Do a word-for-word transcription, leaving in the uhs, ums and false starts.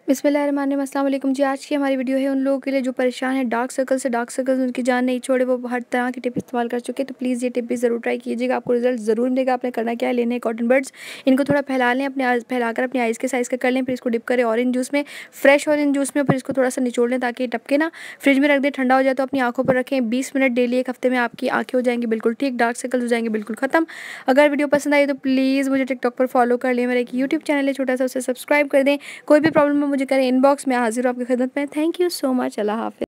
बिस्मिल्लाहिर्रहमानिर्रहीम, अस्सलाम वालेकुम जी। आज की हमारी वीडियो है उन लोगों के लिए जो परेशान है डार्क सर्कल से। डार्क सर्कल्स उनकी जान नहीं छोड़े, वो हर तरह की टिप इस्तेमाल कर चुके हैं। तो प्लीज़ ये टिप भी ज़रूर ट्राई कीजिएगा, आपको रिजल्ट ज़रूर मिलेगा। आपने करना क्या है, लेने हैं कॉटन बड्स, इनको थोड़ा फैला लें, अपने आइज़ फैलाकर अपनी आइज़ के साइज़ का कर लें। फिर इसको डिप करें ऑरेंज जूस में, फ्रेश ऑरेंज जूस में, फिर इसको थोड़ा सा निचोड़ लें ताकि ये टपके ना। फ्रिज में रख दें, ठंडा हो जाए तो अपनी आँखों पर रखें। बीस मिनट डेली एक हफ्ते में आपकी आँखें हो जाएंगी बिल्कुल ठीक, डार्क सर्कल्स हो जाएंगे बिल्कुल ख़त्म। अगर वीडियो पसंद आई तो प्लीज़ मुझे टिकटॉक पर फॉलो कर लें, मेरा एक यूट्यूब चैनल है छोटा सा, उसे सब्सक्राइब कर दें। कोई भी प्रॉब्लम है मुझे करें इनबॉक्स में, हाजिर हूँ आपकी खिदमत में। Thank you so much. अल्लाह हाफ़िज़।